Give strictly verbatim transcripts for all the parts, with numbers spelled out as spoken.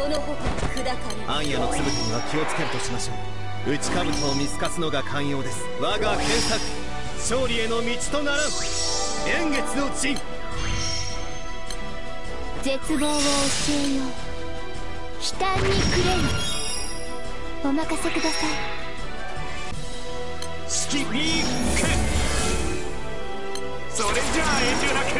の矛砕かれ。 暗夜のつぶてには気をつけるとしましょう。内兜を見透かすのが肝要です。我が検索、勝利への道とならん円月の陣。 絶望を教えよう。悲嘆にくれよ。お任せください。 スキピーク。それじゃあ遠慮なく。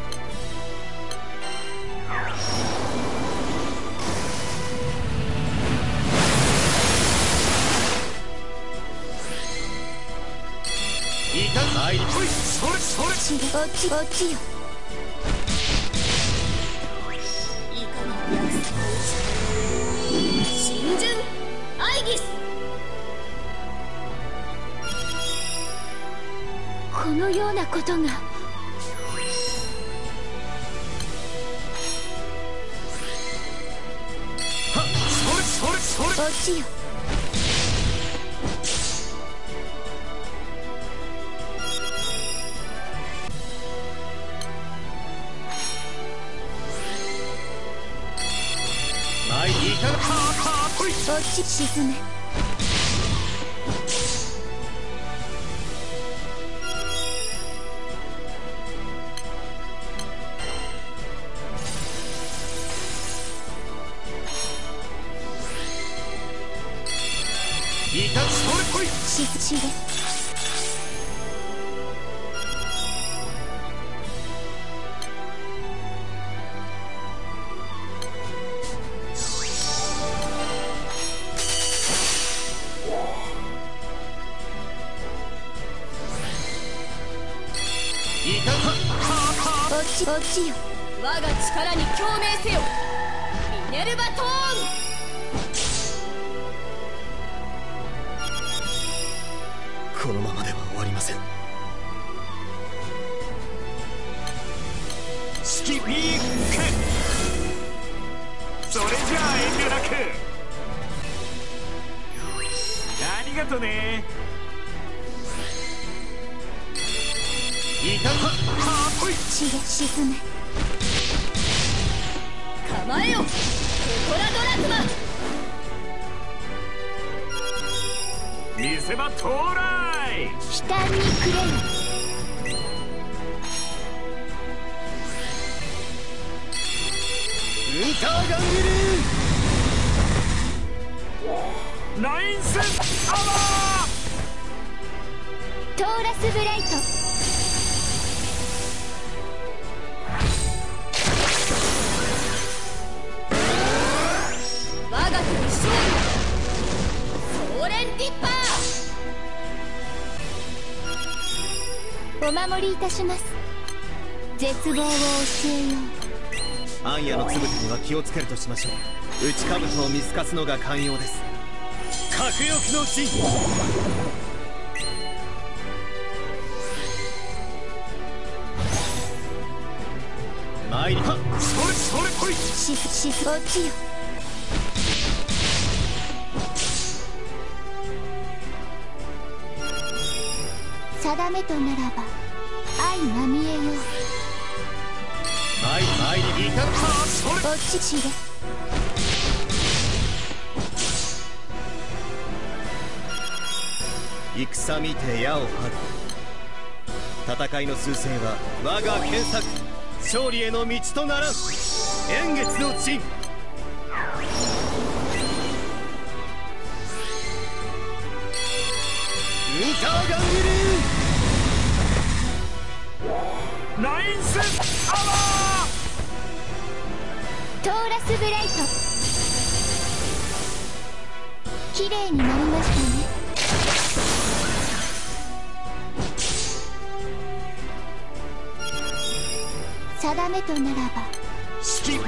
いた参りほい。それそれ。 落ち落ち落ちよ。 いかに約束をした新順アイギス。 このようなことが。 はっ、それそれそれ。 落ちよ。落ち沈め。 いたそれこい。 ししれ。落ち落ちよ。 我が力に共鳴せよ。ミネルヴァトーン。 このままでは終わりません。 スキピーク。それじゃあ遠慮なく。ありがとね。いたはっほい。 血が沈め。 構えよ、テトラドラクマ。 見せ場到来。 悲嘆にくれよ。 ウンターガンギル。 ナインセンアワトーラスブライト。 我が国勝利。ソーレンディッパー。 お守りいたします。絶望を教えよう。 暗夜のつぶてには気をつけるとしましょう。内兜を見透かすのが肝要です。核翼の陣。参りはっ。 それそれこい。 しし落ちよ。定めとならば愛まみえよう。 参り参りいたか。それ落ちしれ。 戦見て矢を張る。戦いの趨勢は我が検索、勝利への道とならん円月の陣。ウンターガンギル。 ナインセンアワトーラスブライト。綺麗になりましたね。定めとならばー。スキピーク。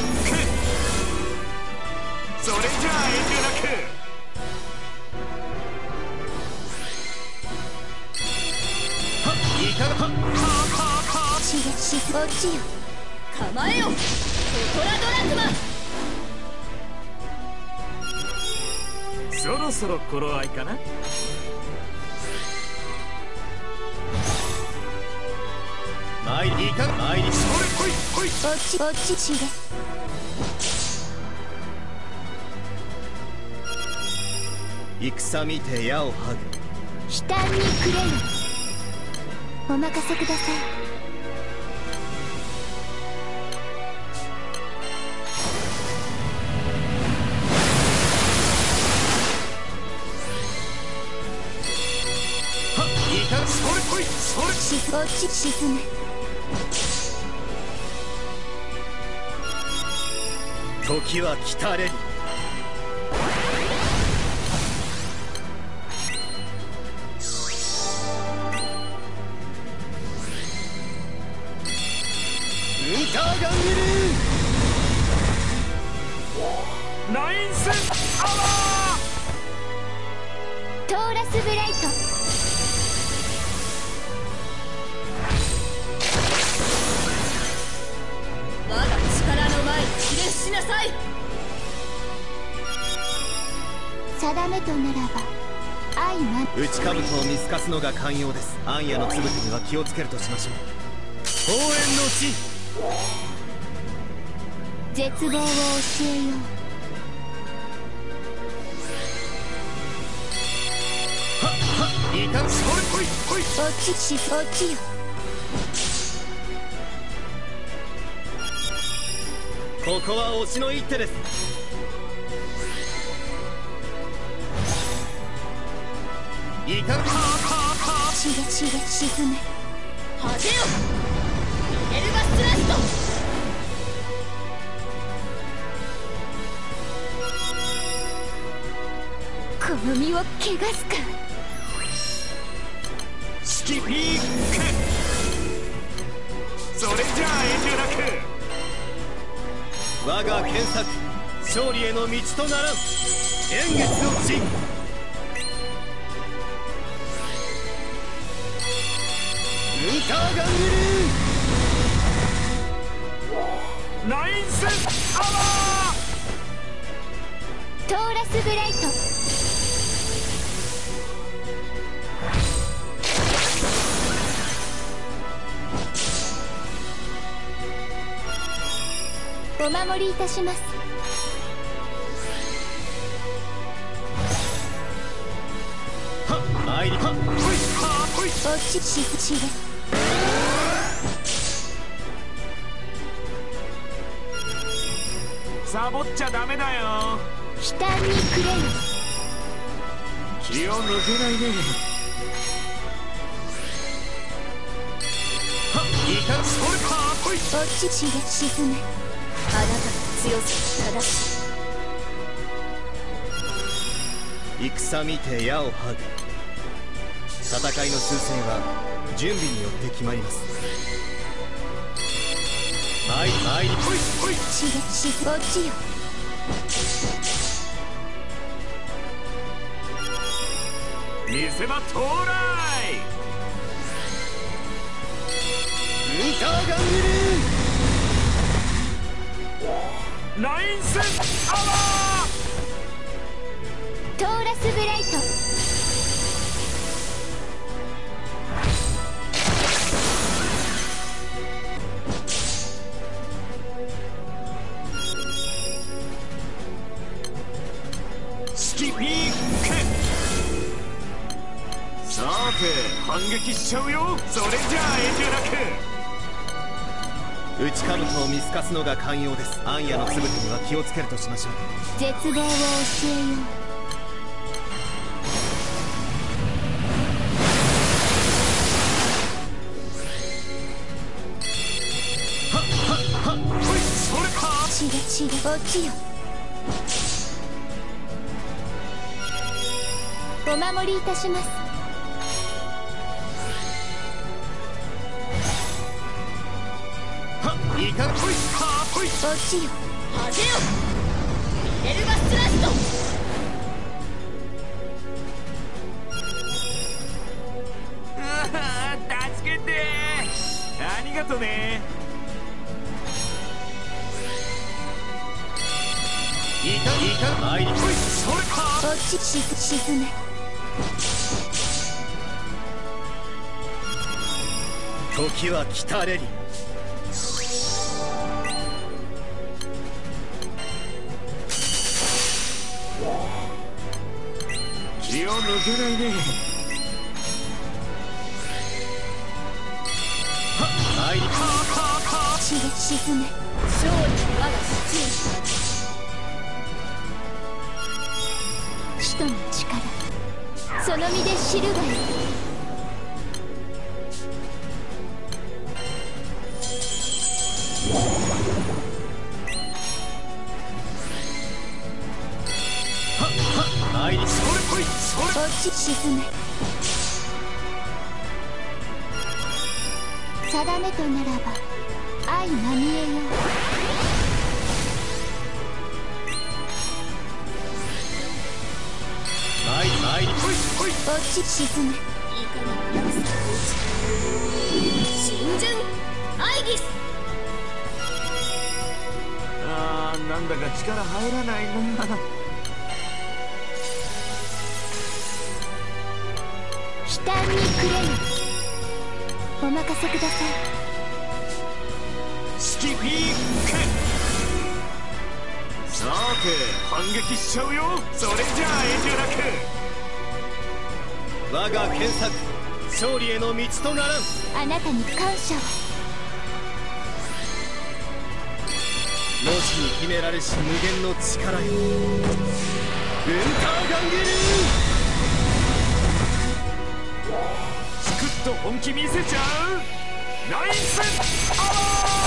それじゃあ遠慮なく。はっ、いかがはっはっはっ。 しげし落ちよ。 構えよ、テトラドラクマ。 そろそろ頃合いかな。 参りいか参り。 それこいこい。 落ち落ちしれ。 戦見て矢を吐く。 悲嘆に暮れよ。お任せください。 それ来い、それし落ち沈め。 時は来たれり。ウンターガンギルナインセンアワー。 トーラスブライト。 我が力の前にひれ伏しなさい。 定めとならば愛ま内兜を見透かすのが寛容です。暗夜のつぶてには気をつけるとしましょう。応援の地。 絶望を教えよう。 はっはっいかんそれ来い来い。 落ちし落ちよ。 ここは推しの一手です。いかんかしげしげ沈め。 恥よエルバスラスト。 この身を汚すか。 スキピーク。それじゃあ遠慮なく。 我が検索勝利への道とならん。円月の地。ウンターガンギルナインセンアワトーラスブライト。お守りいたします。 はっ参りはっほいはほい。 落ちししげ。 サボっちゃダメだよ。 悲嘆に暮れよ。 気を抜けないね。 はっいかんそれかほい。 落ちしげ沈め。 あなたの強さ正しい。 戦見て矢を吐く。戦いの数勢は準備によって決まります。参り参りほいほい。 しげし落ちよ。 見せ場到来。 ウンターガンギルナインセンアワー。 トーラスブライト。 スキピーク。さて反撃しちゃうよ。それじゃあ遠慮なく。 内兜を見透かすのが寛容です。暗夜のつぶてには気をつけるとしましょう。 絶望を教えよう。 はっはっはっほい。それかしげしげ落ちよ。お守りいたします。 いかんほいはほい。 落ちよ。 恥よエルバスラスト。 助けて。ありがとね。 いかんいかん参りほい。それか落ちし沈め。 時は来たれり。 気を抜けないね。 参り血で沈め。 勝利は我が父使徒の力、その身で知るがいい。 参りそれ来い、それ。 落ち沈め。定めとならば相まみえよう。 参り参り来い来い。 落ち沈め。 いかにも約束を打ち新順アイギス。 あー、なんだか力入らないな。 悲嘆に暮れよ。お任せください。 スキピーク。さて反撃しちゃうよ。それじゃあ遠慮なく。 我が検索勝利への道とならん。 あなたに感謝を。 文字に秘められし無限の力よ。ウンターガンゲルー。 スクッと本気見せちゃう。ナイスアワ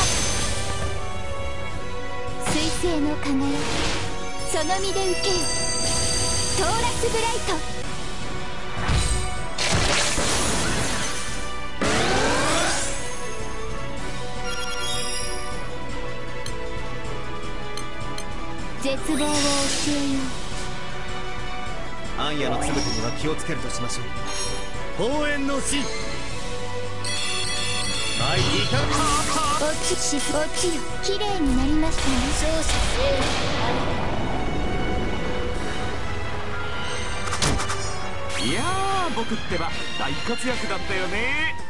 ー。 彗星の輝き、その身で受けよ。トーラスブライト。絶望を教えよう。 暗夜のつぶてには気をつけるとしましょう。応援の死。参りた落ちし落ちよ。綺麗になりましたね。 勝者生いやー、僕ってば大活躍だったよね。